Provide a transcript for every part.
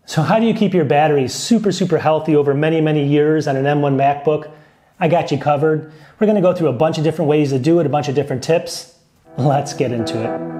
So how do you keep your battery super healthy over many years on an M1 MacBook? I got you covered. We're going to go through a bunch of different ways to do it, a bunch of different tips. Let's get into it.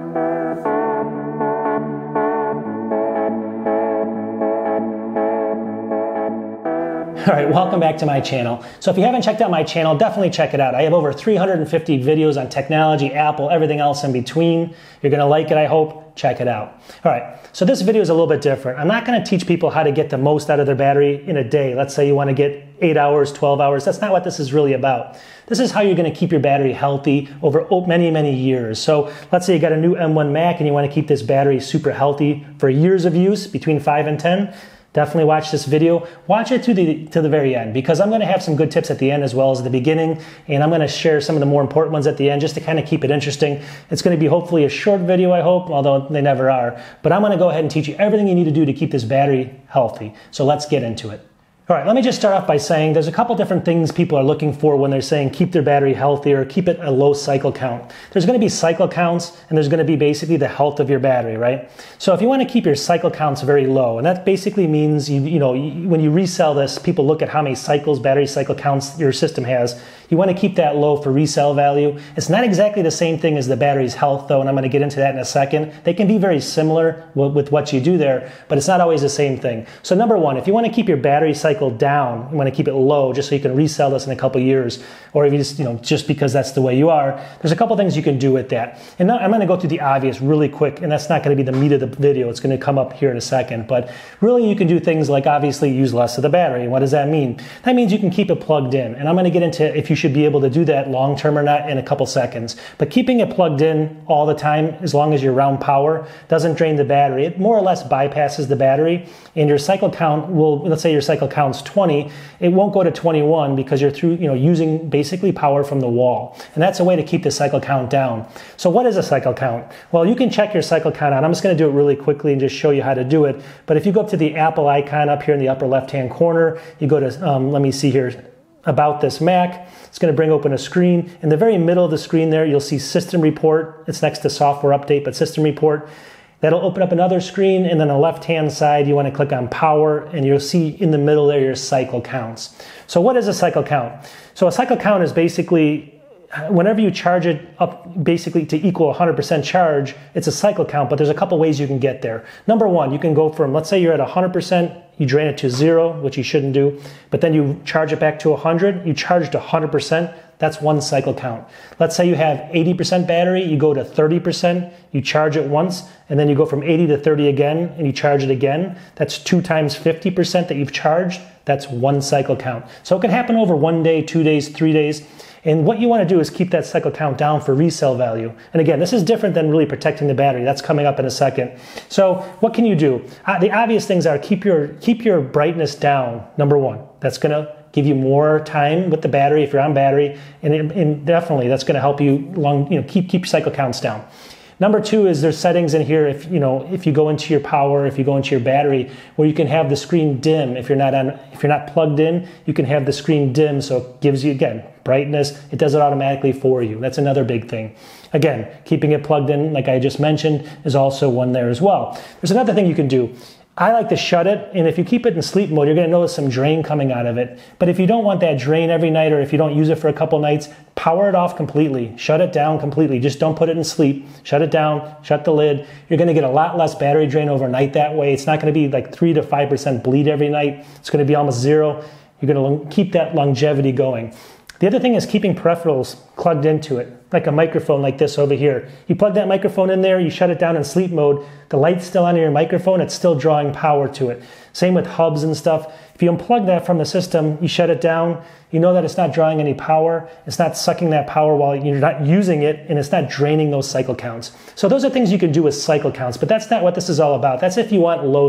All right, welcome back to my channel. So if you haven't checked out my channel, definitely check it out. I have over 350 videos on technology, Apple, everything else in between. You're gonna like it, I hope. Check it out. All right, so this video is a little bit different. I'm not gonna teach people how to get the most out of their battery in a day. Let's say you wanna get 8 hours, 12 hours. That's not what this is really about. This is how you're gonna keep your battery healthy over many years. So let's say you got a new M1 Mac and you wanna keep this battery super healthy for years of use, between 5 and 10. Definitely watch this video. Watch it to the very end, because I'm going to have some good tips at the end as well as the beginning, and I'm going to share some of the more important ones at the end just to kind of keep it interesting. It's going to be hopefully a short video, I hope, although they never are. But I'm going to go ahead and teach you everything you need to do to keep this battery healthy. So let's get into it. All right, let me just start off by saying there's a couple different things people are looking for when they're saying keep their battery healthy or keep it a low cycle count. There's going to be cycle counts, and there's going to be basically the health of your battery, right? So if you want to keep your cycle counts very low, and that basically means when you resell this, people look at how many cycles, battery cycle counts your system has. You want to keep that low for resale value. It's not exactly the same thing as the battery's health, though, and I'm going to get into that in a second. They can be very similar with what you do there, but it's not always the same thing. So number one, if you want to keep your battery cycle down, you want to keep it low just so you can resell this in a couple years, or if you just because that's the way you are, there's a couple things you can do with that. And now I'm going to go through the obvious really quick, and that's not going to be the meat of the video. It's going to come up here in a second, but really you can do things like obviously use less of the battery. And what does that mean? That means you can keep it plugged in, and I'm going to get into if you should be able to do that long term or not in a couple seconds. But keeping it plugged in all the time, as long as you're around power, doesn't drain the battery. It more or less bypasses the battery, and your cycle count will, let's say your cycle count's 20, it won't go to 21 because you're using basically power from the wall. And that's a way to keep the cycle count down. So what is a cycle count? Well, you can check your cycle count out. I'm just going to do it really quickly and just show you how to do it. But if you go up to the Apple icon up here in the upper left-hand corner, you go to, let me see here, About This Mac. It's going to bring open a screen. In the very middle of the screen there, you'll see System Report. It's next to Software Update, but System Report. That'll open up another screen, and then on the left-hand side, you want to click on Power, and you'll see in the middle there your cycle counts. So what is a cycle count? So a cycle count is basically whenever you charge it up basically to equal 100% charge, it's a cycle count, but there's a couple ways you can get there. Number one, you can go from, let's say you're at 100%, you drain it to 0, which you shouldn't do, but then you charge it back to 100, you charge to 100%, that's one cycle count. Let's say you have 80% battery, you go to 30%, you charge it once, and then you go from 80 to 30 again, and you charge it again. That's 2 times 50% that you've charged. That's one cycle count. So it can happen over 1 day, 2 days, 3 days. And what you want to do is keep that cycle count down for resale value. And again, this is different than really protecting the battery. That's coming up in a second. So what can you do? The obvious things are keep your brightness down, number one. That's going to give you more time with the battery if you're on battery, and definitely that's going to help you keep your cycle counts down. Number two is there's settings in here if you go into your power, if you go into your battery, where you can have the screen dim. If you're not plugged in, you can have the screen dim, so it gives you, again, brightness. It does it automatically for you. That's another big thing. Again, keeping it plugged in, like I just mentioned, is also one there as well. There's another thing you can do. I like to shut it, and if you keep it in sleep mode, you're going to notice some drain coming out of it. But if you don't want that drain every night, or if you don't use it for a couple nights, power it off completely. Shut it down completely. Just don't put it in sleep. Shut it down. Shut the lid. You're going to get a lot less battery drain overnight that way. It's not going to be like 3 to 5% bleed every night. It's going to be almost 0. You're going to keep that longevity going. The other thing is keeping peripherals plugged into it, like a microphone like this over here. You plug that microphone in there, you shut it down in sleep mode, the light's still on your microphone, it's still drawing power to it. Same with hubs and stuff. If you unplug that from the system, you shut it down, you know that it's not drawing any power, it's not sucking that power while you're not using it, and it's not draining those cycle counts. So those are things you can do with cycle counts, but that's not what this is all about. That's if you want low,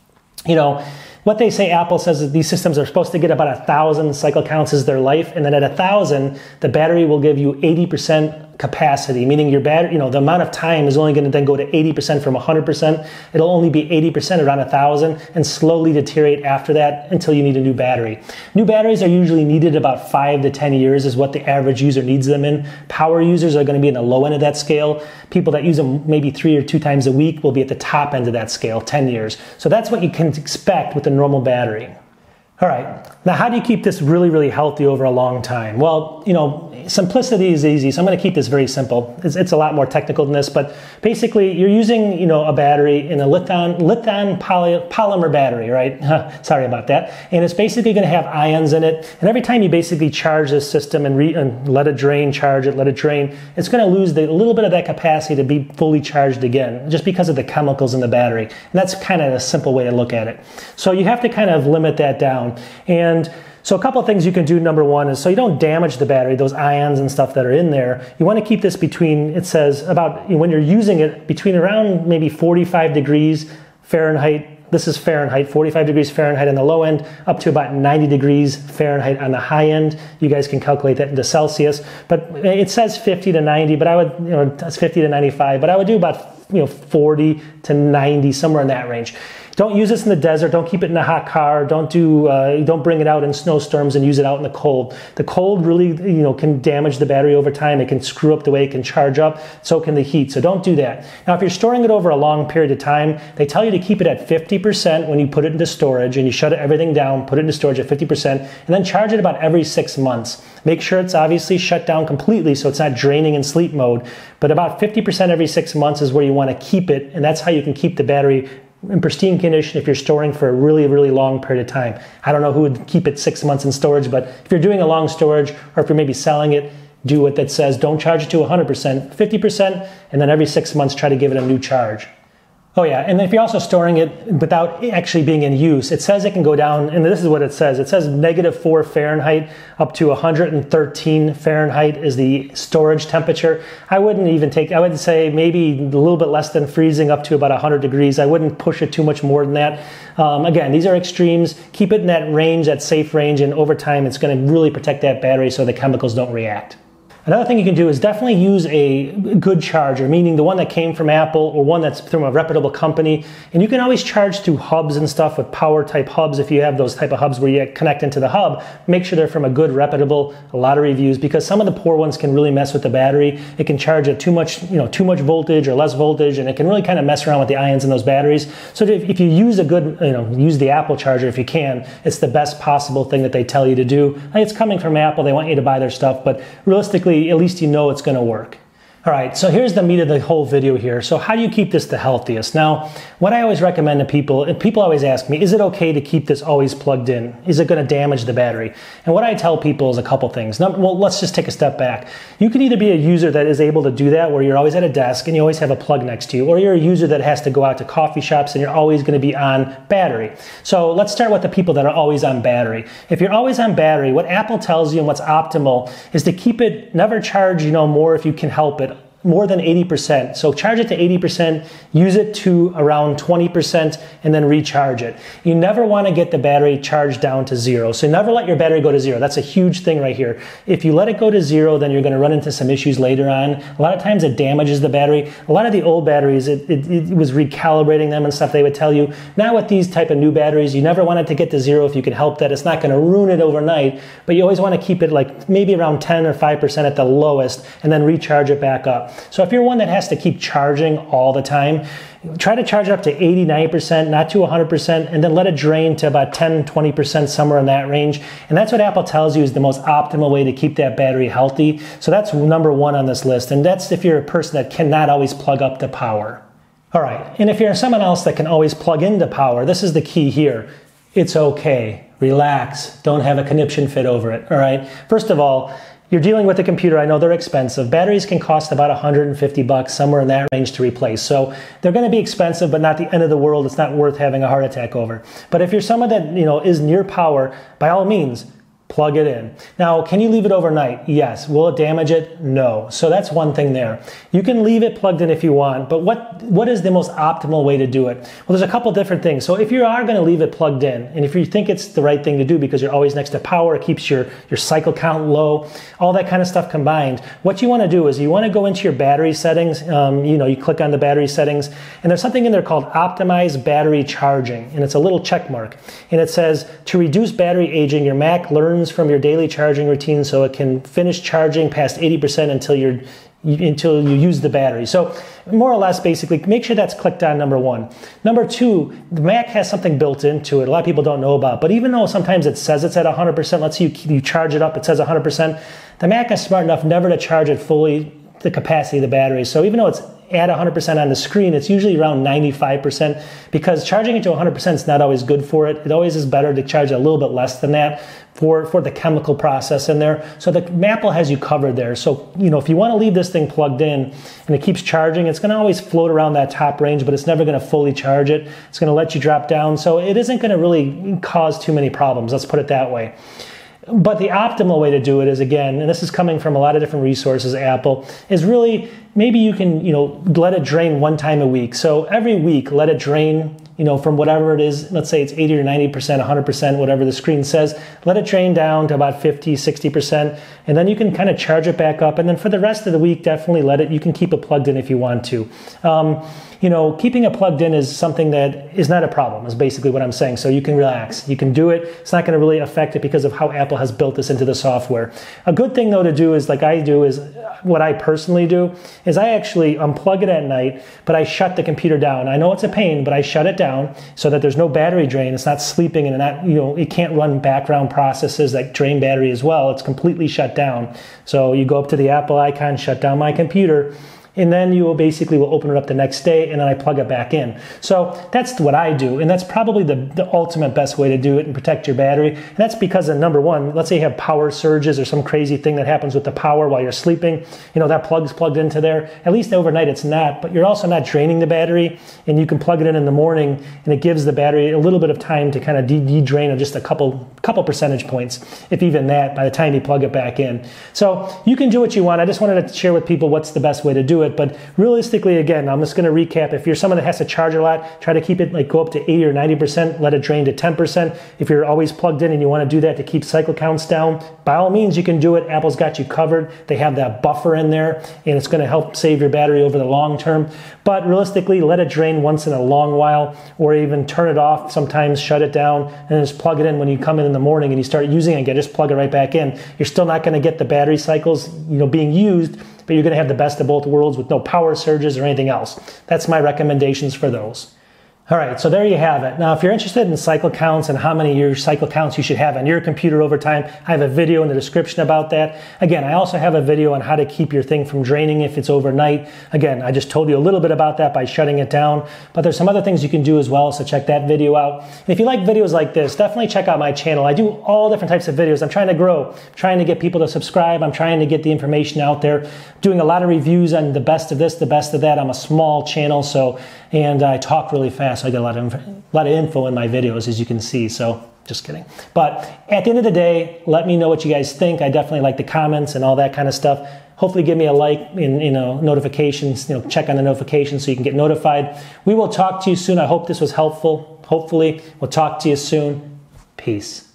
what they say, Apple says that these systems are supposed to get about 1,000 cycle counts as their life, and then at 1,000, the battery will give you 80% capacity, meaning your battery, the amount of time is only going to then go to 80% from 100%. It'll only be 80% around 1,000 and slowly deteriorate after that until you need a new battery. New batteries are usually needed about 5 to 10 years is what the average user needs them in. Power users are going to be in the low end of that scale. People that use them maybe 3 or 2 times a week will be at the top end of that scale, 10 years. So that's what you can expect with a normal battery. All right, now how do you keep this really, really healthy over a long time? Well, simplicity is easy, so I'm going to keep this very simple. It's a lot more technical than this, but basically you're using, a battery in a lithium polymer battery, right? Sorry about that. And it's basically going to have ions in it, and every time you basically charge this system and let it drain, charge it, let it drain, it's going to lose a little bit of that capacity to be fully charged again, just because of the chemicals in the battery. And that's kind of a simple way to look at it. So you have to kind of limit that down. And so a couple of things you can do. Number one is so you don't damage the battery, those ions and stuff that are in there. You want to keep this between, it says about, when you're using it, between around maybe 45 degrees Fahrenheit. This is Fahrenheit, 45 degrees Fahrenheit on the low end, up to about 90 degrees Fahrenheit on the high end. You guys can calculate that into Celsius. But it says 50 to 90, but I would, it's 50 to 95, but I would do about 40 to 90, somewhere in that range. Don't use this in the desert. Don't keep it in a hot car. Don't bring it out in snowstorms and use it out in the cold. The cold really, can damage the battery over time. It can screw up the way it can charge up. So can the heat. So don't do that. Now, if you're storing it over a long period of time, they tell you to keep it at 50% when you put it into storage, and you shut everything down, put it into storage at 50%, and then charge it about every 6 months. Make sure it's obviously shut down completely so it's not draining in sleep mode. But about 50% every 6 months is where you want to keep it, and that's how you can keep the battery in pristine condition if you're storing for a really, really long period of time. I don't know who would keep it 6 months in storage, but if you're doing a long storage, or if you're maybe selling it, do what that says. Don't charge it to 100%, 50%, and then every 6 months try to give it a new charge. Oh yeah, and if you're also storing it without actually being in use, it says it can go down, and this is what it says. It says -4 Fahrenheit up to 113 Fahrenheit is the storage temperature. I would say maybe a little bit less than freezing up to about 100 degrees. I wouldn't push it too much more than that. Again, these are extremes. Keep it in that range, that safe range, and over time it's going to really protect that battery so the chemicals don't react. Another thing you can do is definitely use a good charger, meaning the one that came from Apple or one that's from a reputable company. And you can always charge through hubs and stuff with power type hubs if you have those type of hubs where you connect into the hub. Make sure they're from a good, reputable, a lot of reviews, because some of the poor ones can really mess with the battery. It can charge at too much voltage or less voltage, and it can really kind of mess around with the ions in those batteries. So if you use a good, use the Apple charger if you can, it's the best possible thing that they tell you to do. It's coming from Apple. They want you to buy their stuff, but realistically, at least it's going to work. All right, so here's the meat of the whole video here. So how do you keep this the healthiest? Now, what I always recommend to people, and people always ask me, is it okay to keep this always plugged in? Is it going to damage the battery? And what I tell people is a couple things. Well, let's just take a step back. You can either be a user that is able to do that, where you're always at a desk and you always have a plug next to you, or you're a user that has to go out to coffee shops and you're always going to be on battery. So let's start with the people that are always on battery. If you're always on battery, what Apple tells you and what's optimal is to keep it, never charge, more if you can help it, more than 80%. So charge it to 80%, use it to around 20%, and then recharge it. You never want to get the battery charged down to zero. So never let your battery go to zero. That's a huge thing right here. If you let it go to zero, then you're going to run into some issues later on. A lot of times it damages the battery. A lot of the old batteries, it was recalibrating them and stuff. They would tell you, now with these type of new batteries, you never want it to get to zero if you can help that. It's not going to ruin it overnight, but you always want to keep it like maybe around 10 or 5% at the lowest, and then recharge it back up. So if you're one that has to keep charging all the time, try to charge it up to 80, 90%, not to 100%, and then let it drain to about 10, 20%, somewhere in that range. And that's what Apple tells you is the most optimal way to keep that battery healthy. So that's number one on this list. And that's if you're a person that cannot always plug up the power. All right, and if you're someone else that can always plug into power, this is the key here. It's okay. Relax. Don't have a conniption fit over it. All right. First of all, you're dealing with a computer. I know they're expensive. Batteries can cost about $150, somewhere in that range to replace. So they're going to be expensive, but not the end of the world. It's not worth having a heart attack over. But if you're someone that is near power, by all means, plug it in. Now, can you leave it overnight? Yes. Will it damage it? No. So that's one thing there. You can leave it plugged in if you want, but what is the most optimal way to do it? Well, there's a couple different things. So if you are going to leave it plugged in, and if you think it's the right thing to do because you're always next to power, it keeps your cycle count low, all that kind of stuff combined, what you want to do is you want to go into your battery settings. You click on the battery settings, and there's something in there called Optimize Battery Charging, and it's a little check mark. And it says, to reduce battery aging, your Mac learns from your daily charging routine so it can finish charging past 80% until you use the battery. So more or less, basically, make sure that's clicked on, number one. Number two, the Mac has something built into it a lot of people don't know about, but even though sometimes it says it's at 100%, let's say you charge it up, it says 100%, the Mac is smart enough never to charge it fully the capacity of the battery. So even though it's at 100% on the screen, it's usually around 95%, because charging it to 100% is not always good for it. It always is better to charge it a little bit less than that for the chemical process in there. So the Apple has you covered there. So, if you want to leave this thing plugged in and it keeps charging, it's going to always float around that top range, but it's never going to fully charge it. It's going to let you drop down. So it isn't going to really cause too many problems. Let's put it that way. But the optimal way to do it is, again, and this is coming from a lot of different resources, Apple, is really maybe you can, let it drain one time a week. So every week, let it drain, from whatever it is. Let's say it's 80 or 90%, 100%, whatever the screen says. Let it drain down to about 50, 60%, and then you can kind of charge it back up. And then for the rest of the week, definitely you can keep it plugged in if you want to. Keeping it plugged in is something that is not a problem, is basically what I'm saying. So you can relax. You can do it. It's not going to really affect it because of how Apple has built this into the software. A good thing, though, to do is, like I do, is what I personally do, is I actually unplug it at night, but I shut the computer down. I know it's a pain, but I shut it down so that there's no battery drain. It's not sleeping and it can't run background processes that drain battery as well. It's completely shut down. So you go up to the Apple icon, shut down my computer, and then you will open it up the next day, and then I plug it back in. So that's what I do, and that's probably the ultimate best way to do it and protect your battery. And that's because, number one, let's say you have power surges or some crazy thing that happens with the power while you're sleeping. That plug's plugged into there. At least overnight it's not, but you're also not draining the battery, and you can plug it in the morning, and it gives the battery a little bit of time to kind of de-drain of just a couple percentage points, if even that, by the time you plug it back in. So you can do what you want. I just wanted to share with people what's the best way to do it. But realistically, again, I'm just going to recap. If you're someone that has to charge a lot, try to keep it go up to 80 or 90%, let it drain to 10%. If you're always plugged in and you want to do that to keep cycle counts down, by all means, you can do it. Apple's got you covered. They have that buffer in there, and it's going to help save your battery over the long term. But realistically, let it drain once in a long while, or even turn it off sometimes, shut it down, and then just plug it in when you come in the morning and you start using it again. Just plug it right back in. You're still not going to get the battery cycles being used, but you're going to have the best of both worlds with no power surges or anything else. That's my recommendations for those. All right, so there you have it. Now, if you're interested in cycle counts and how many your cycle counts you should have on your computer over time, I have a video in the description about that. Again, I also have a video on how to keep your thing from draining if it's overnight. Again, I just told you a little bit about that by shutting it down, but there's some other things you can do as well, so check that video out. And if you like videos like this, definitely check out my channel. I do all different types of videos. I'm trying to grow, trying to get people to subscribe. I'm trying to get the information out there, doing a lot of reviews on the best of this, the best of that. I'm a small channel, and I talk really fast. So I get a lot of info in my videos, as you can see. So just kidding. But at the end of the day, let me know what you guys think. I definitely like the comments and all that kind of stuff. Hopefully give me a like and notifications, check on the notifications so you can get notified. We will talk to you soon. I hope this was helpful. Hopefully we'll talk to you soon. Peace.